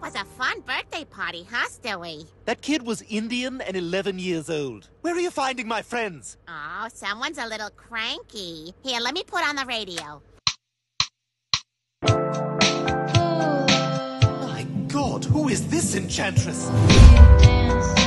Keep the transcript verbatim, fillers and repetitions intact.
was a fun birthday party, huh, Stewie? That kid was Indian and eleven years old. Where are you finding my friends? Oh, someone's a little cranky. Here, let me put on the radio. My God, who is this enchantress?